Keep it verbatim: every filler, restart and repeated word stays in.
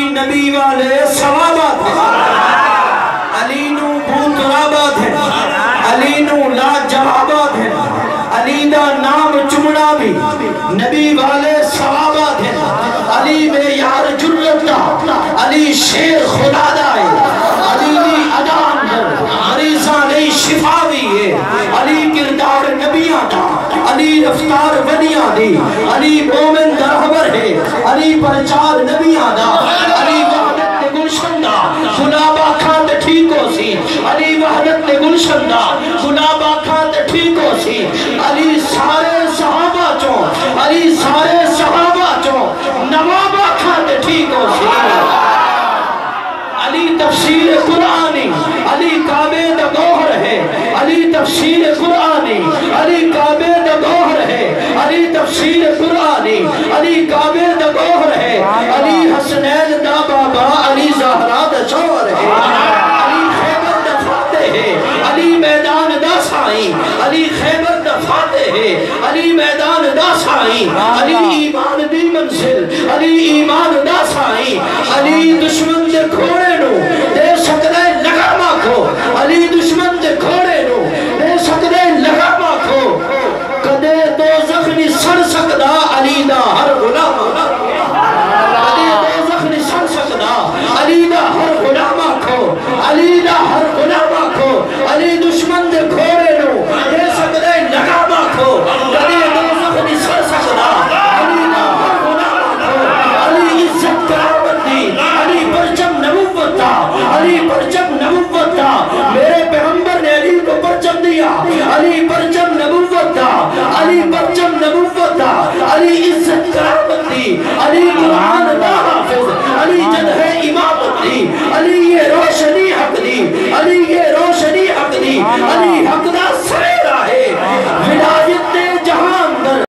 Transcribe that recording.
نبی والے ثوابات ہیں، علی نو بوترابات ہیں، علی نو لا جوابات ہیں، علی دا نام چمڑا بھی نبی والے ثوابات ہیں، علی میں یار جرت دا، علی شیر خدا دا ہے، علی نی ادان در مریضاں نہیں شفا بھی ہے، علی کردار نبیاں دا، علی رفتار ونیاں دی، علی مومن درہبر ہے، علی پرچار نبیاں دا، علی وحدت گلشن دا، گلابا کھاند ٹھیکو سی، علی وحدت گلشن دا، گلابا کھاند ٹھیکو سی، علی سارے صحابہ چوں، علی سارے صحابہ چوں، نوابا کھاند ٹھیکو سی، علی تفسیر قرآنی، علی کعبے دا گوہر ہے، علی تفسیر قرآنی، علی کعبے دا گوہر ہے، علی تفسیر قرآنی، علی کعبے دا گوہر ہے، علی حسنین دا بابا، علی زہرا دا شوہر ہے، علی خیبر دا فاتح ہے، علی میدان دا سائیں، علی خیبر دا فاتح ہے، علی میدان دا سائیں، علی ایمان دی منزل، علی ایمان دا سائیں، علی دشمن دے کھوڑے نو